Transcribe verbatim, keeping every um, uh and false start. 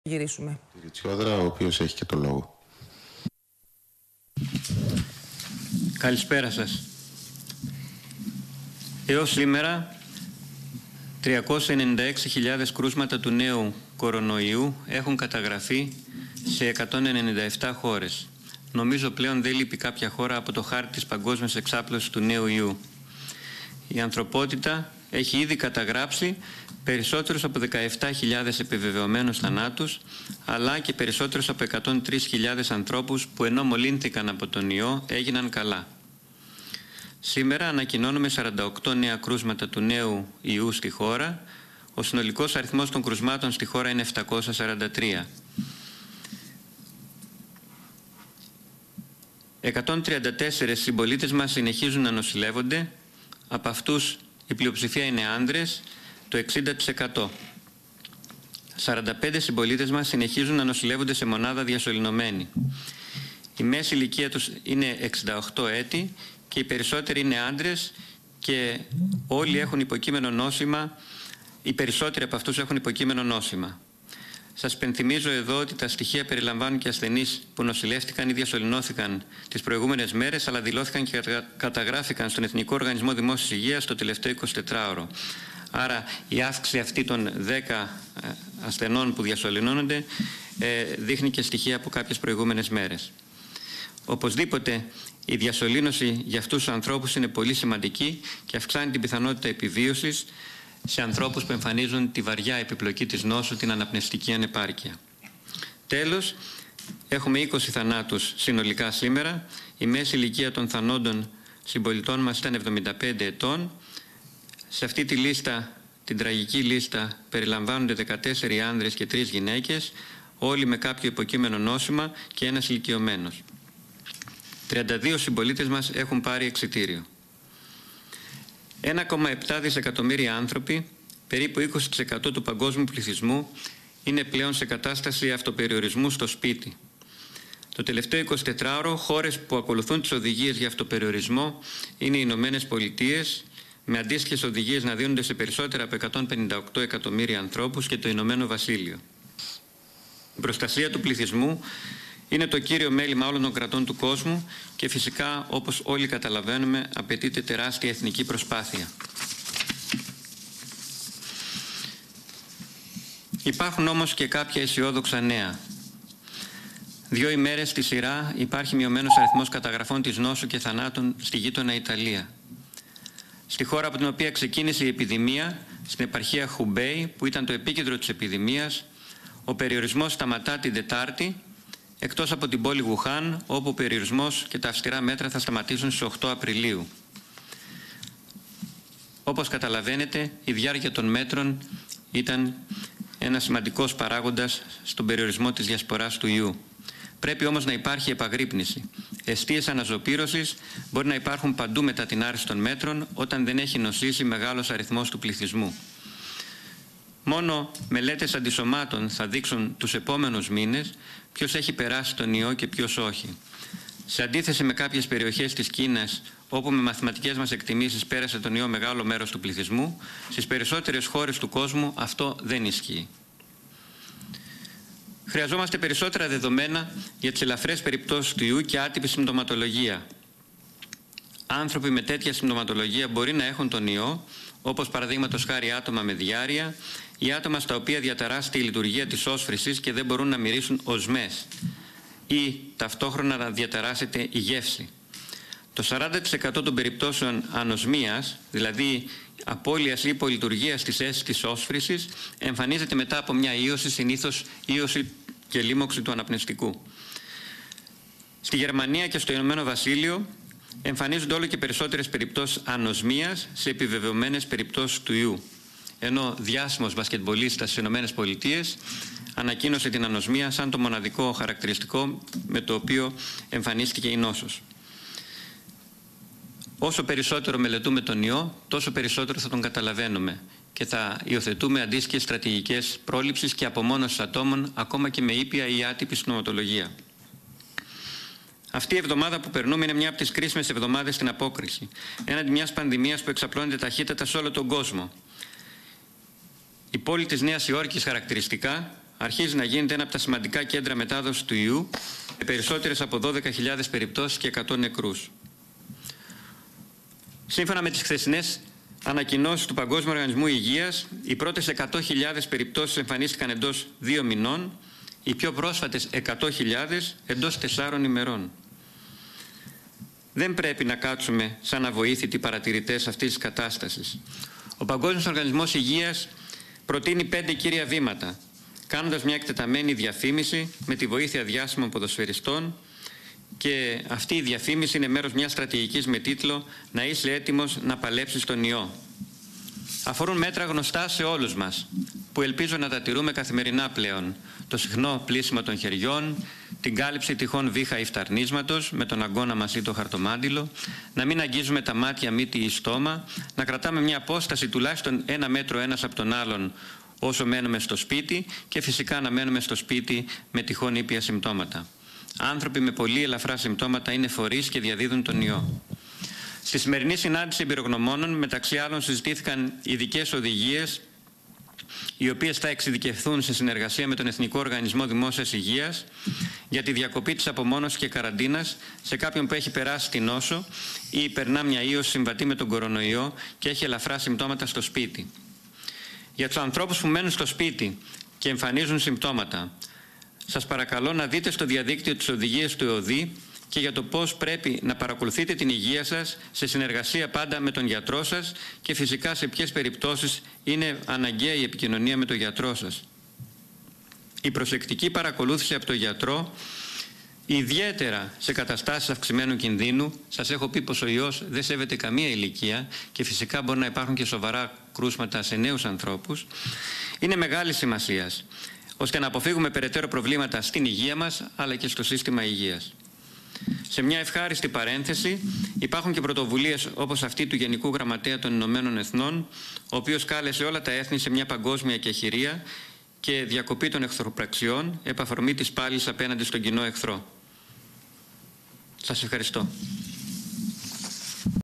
Γυρίσουμε. Ριτσιόδρα, ο οποίος έχει και το λόγο. Καλησπέρα σας. Έως σήμερα τριακόσιες ενενήντα έξι χιλιάδες κρούσματα του νέου κορονοϊού έχουν καταγραφεί σε εκατόν ενενήντα επτά χώρες. Νομίζω πλέον δεν λείπει κάποια χώρα από το χάρτη της παγκόσμιας εξάπλωσης του νέου ιού. Η ανθρωπότητα έχει ήδη καταγράψει περισσότερους από δεκαεπτά χιλιάδες επιβεβαιωμένους θανάτους, αλλά και περισσότερους από εκατόν τρεις χιλιάδες ανθρώπους που ενώ μολύνθηκαν από τον ιό έγιναν καλά. Σήμερα ανακοινώνουμε σαράντα οκτώ νέα κρούσματα του νέου ιού στη χώρα. Ο συνολικός αριθμός των κρουσμάτων στη χώρα είναι επτακόσια σαράντα τρία. εκατόν τριάντα τέσσερις συμπολίτες μας συνεχίζουν να νοσηλεύονται. Από αυτούς η πλειοψηφία είναι άνδρες, το εξήντα τοις εκατό. σαράντα πέντε συμπολίτες μας συνεχίζουν να νοσηλεύονται σε μονάδα διασωληνωμένη. Η μέση ηλικία τους είναι εξήντα οκτώ έτη και οι περισσότεροι είναι άντρες και όλοι έχουν υποκείμενο νόσημα, οι περισσότεροι από αυτούς έχουν υποκείμενο νόσημα. Σας πενθυμίζω εδώ ότι τα στοιχεία περιλαμβάνουν και ασθενείς που νοσηλεύτηκαν ή διασωληνώθηκαν τις προηγούμενες μέρες, αλλά δηλώθηκαν και καταγράφηκαν στον Εθνικό Οργανισμό Δημόσιας Υγείας το τελευταίο εικοσιτετράωρο. Άρα η αύξηση αυτή των δέκα ασθενών που διασωληνώνονται δείχνει και στοιχεία από κάποιες προηγούμενες μέρες. Οπωσδήποτε η διασωλήνωση για αυτούς τους ανθρώπους είναι πολύ σημαντική και αυξάνει την πιθανότητα επιβίωσης σε ανθρώπους που εμφανίζουν τη βαριά επιπλοκή της νόσου, την αναπνευστική ανεπάρκεια. Τέλος, έχουμε είκοσι θανάτους συνολικά σήμερα. Η μέση ηλικία των θανόντων συμπολιτών μας ήταν εβδομήντα πέντε ετών. Σε αυτή τη λίστα, την τραγική λίστα, περιλαμβάνονται δεκατέσσερις άνδρες και τρεις γυναίκες, όλοι με κάποιο υποκείμενο νόσημα και ένας ηλικιωμένος. τριάντα δύο συμπολίτες μας έχουν πάρει εξιτήριο. ένα κόμμα επτά δισεκατομμύρια άνθρωποι, περίπου είκοσι τοις εκατό του παγκόσμιου πληθυσμού, είναι πλέον σε κατάσταση αυτοπεριορισμού στο σπίτι. Το τελευταίο εικοσιτετράωρο, χώρες που ακολουθούν τις οδηγίες για αυτοπεριορισμό είναι οι Ηνωμένες Πολιτείες, με αντίστοιχες οδηγίες να δίνονται σε περισσότερα από εκατόν πενήντα οκτώ εκατομμύρια ανθρώπους, και το Ηνωμένο Βασίλειο. Η προστασία του πληθυσμού είναι το κύριο μέλημα όλων των κρατών του κόσμου και φυσικά, όπως όλοι καταλαβαίνουμε, απαιτείται τεράστια εθνική προσπάθεια. Υπάρχουν όμως και κάποια αισιόδοξα νέα. Δύο ημέρες στη σειρά υπάρχει μειωμένος αριθμός καταγραφών της νόσου και θανάτων στη γείτονα Ιταλία. Στη χώρα από την οποία ξεκίνησε η επιδημία, στην επαρχία Χουμπέι, που ήταν το επίκεντρο της επιδημίας, ο περιορισμός σταματά την Τετάρτη, εκτός από την πόλη Γουχάν, όπου ο περιορισμός και τα αυστηρά μέτρα θα σταματήσουν στις οκτώ Απριλίου. Όπως καταλαβαίνετε, η διάρκεια των μέτρων ήταν ένας σημαντικός παράγοντας στον περιορισμό της διασποράς του ιού. Πρέπει όμως να υπάρχει επαγρύπνηση. Εστίες αναζωπήρωσης μπορεί να υπάρχουν παντού μετά την άρση των μέτρων, όταν δεν έχει νοσήσει μεγάλος αριθμός του πληθυσμού. Μόνο μελέτες αντισωμάτων θα δείξουν τους επόμενους μήνες ποιος έχει περάσει τον ιό και ποιος όχι. Σε αντίθεση με κάποιες περιοχές της Κίνας, όπου με μαθηματικές μας εκτιμήσεις πέρασε τον ιό μεγάλο μέρος του πληθυσμού, στις περισσότερες χώρες του κόσμου αυτό δεν ισχύει. Χρειαζόμαστε περισσότερα δεδομένα για τις ελαφρές περιπτώσεις του ιού και άτυπη συμπτωματολογία. Άνθρωποι με τέτοια συμπτωματολογία μπορεί να έχουν τον ιό, όπως παραδείγματος χάρη άτομα με διάρρεια ή άτομα στα οποία διαταράσσεται η λειτουργία της όσφρησης και δεν μπορούν να μυρίσουν οσμές, ή ταυτόχρονα να διαταράσσεται η γεύση. Το σαράντα τοις εκατό των περιπτώσεων ανοσμίας, δηλαδή απώλειας ή υπολειτουργίας της αίσθησης της όσφρησης, εμφανίζεται μετά από μια ίωση, συνήθως ίωση και λίμωξη του αναπνευστικού. Στη Γερμανία και στο Ηνωμένο Βασίλειο εμφανίζονται όλο και περισσότερες περιπτώσεις ανοσμίας σε επιβεβαιωμένες περιπτώσεις του ιού. Ενώ διάσημος μπασκετμπολίστας στις ΗΠΑ ανακοίνωσε την ανοσμία σαν το μοναδικό χαρακτηριστικό με το οποίο εμφανίστηκε η νόσος. Όσο περισσότερο μελετούμε τον ιό, τόσο περισσότερο θα τον καταλαβαίνουμε και θα υιοθετούμε αντίστοιχες στρατηγικές πρόληψης και απομόνωσης ατόμων, ακόμα και με ήπια ή άτυπη συμπτωματολογία. Αυτή η εβδομάδα που περνούμε είναι μια από τις κρίσιμες εβδομάδες στην απόκριση, έναντι μιας πανδημίας που εξαπλώνεται ταχύτατα σε όλο τον κόσμο. Η πόλη της Νέας Υόρκης χαρακτηριστικά, αρχίζει να γίνεται ένα από τα σημαντικά κέντρα μετάδοσης του ιού, με περισσότερες από δώδεκα χιλιάδες περιπτώσεις και εκατό νεκρούς. Σύμφωνα με τις χθεσινές ανακοινώσεις του Παγκόσμιου Οργανισμού Υγείας, οι πρώτες εκατό χιλιάδες περιπτώσεις εμφανίστηκαν εντός δύο μηνών, οι πιο πρόσφατες εκατό χιλιάδες εντός τεσσάρων ημερών. Δεν πρέπει να κάτσουμε σαν αβοήθητοι παρατηρητές αυτής της κατάστασης. Ο Παγκόσμιος Οργανισμός Υγείας προτείνει πέντε κύρια βήματα, κάνοντας μια εκτεταμένη διαφήμιση με τη βοήθεια διάσημων ποδοσφαιριστών, και αυτή η διαφήμιση είναι μέρος μιας στρατηγικής με τίτλο «Να είσαι έτοιμος να παλέψεις τον ιό». Αφορούν μέτρα γνωστά σε όλους μας, που ελπίζω να τα τηρούμε καθημερινά πλέον. Το συχνό πλύσιμο των χεριών, την κάλυψη τυχόν βήχα ή φταρνίσματος με τον αγκώνα μας ή το χαρτομάντιλο, να μην αγγίζουμε τα μάτια, μύτη ή στόμα, να κρατάμε μια απόσταση τουλάχιστον ένα μέτρο ένας από τον άλλον όσο μένουμε στο σπίτι, και φυσικά να μένουμε στο σπίτι με τυχόν ήπια συμπτώματα. Άνθρωποι με πολύ ελαφρά συμπτώματα είναι φορείς και διαδίδουν τον ιό. Στη σημερινή συνάντηση εμπειρογνωμόνων, μεταξύ άλλων, συζητήθηκαν ειδικές οδηγίες, οι οποίες θα εξειδικευθούν σε συνεργασία με τον Εθνικό Οργανισμό Δημόσιας Υγείας για τη διακοπή της απομόνωσης και καραντίνας σε κάποιον που έχει περάσει την νόσο ή περνά μια ίωση συμβατή με τον κορονοϊό και έχει ελαφρά συμπτώματα στο σπίτι. Για τους ανθρώπους που μένουν στο σπίτι και εμφανίζουν συμπτώματα, σας παρακαλώ να δείτε στο διαδίκτυο τις οδηγίες του ΕΟΔΗ και για το πώς πρέπει να παρακολουθείτε την υγεία σας σε συνεργασία πάντα με τον γιατρό σας, και φυσικά σε ποιες περιπτώσεις είναι αναγκαία η επικοινωνία με τον γιατρό σας. Η προσεκτική παρακολούθηση από τον γιατρό, ιδιαίτερα σε καταστάσεις αυξημένου κινδύνου, σας έχω πει πως ο ιός δεν σέβεται καμία ηλικία και φυσικά μπορεί να υπάρχουν και σοβαρά κρούσματα σε νέους ανθρώπους, είναι μεγάλης σημασίας, ώστε να αποφύγουμε περαιτέρω προβλήματα στην υγεία μας αλλά και στο σύστημα υγείας. Σε μια ευχάριστη παρένθεση, υπάρχουν και πρωτοβουλίες όπως αυτή του Γενικού Γραμματέα των Ηνωμένων Εθνών, ο οποίος κάλεσε όλα τα έθνη σε μια παγκόσμια εκεχηρία και διακοπή των εχθροπραξιών επ' αφορμή της πάλης απέναντι στον κοινό εχθρό. Σας ευχαριστώ.